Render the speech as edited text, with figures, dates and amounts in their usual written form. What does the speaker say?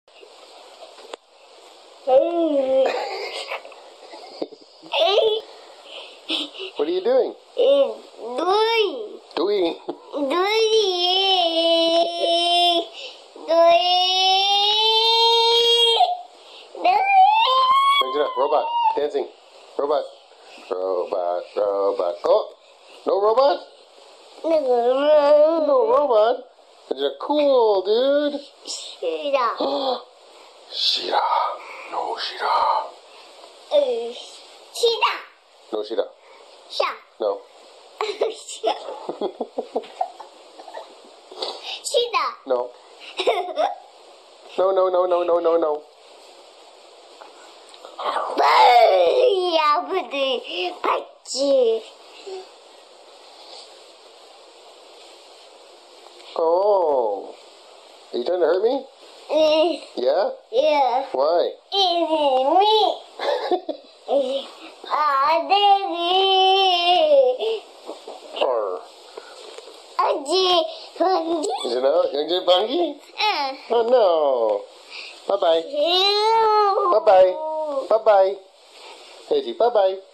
What are you doing? Doing. Robot. Dancing. Robot. Robot. Robot. Oh! No robot? No robot? You're cool, dude. Shira. Shira. No Shira. Shira. No Shira. Sha. No. Shira. No. No, no, no, no, no, no, no. Oh. Are you trying to hurt me? Yeah? Yeah. Why? It's me. Daddy. Is it now? You get bungee? Oh no. Bye-bye. Bye-bye. Bye-bye. Eddie, bye-bye.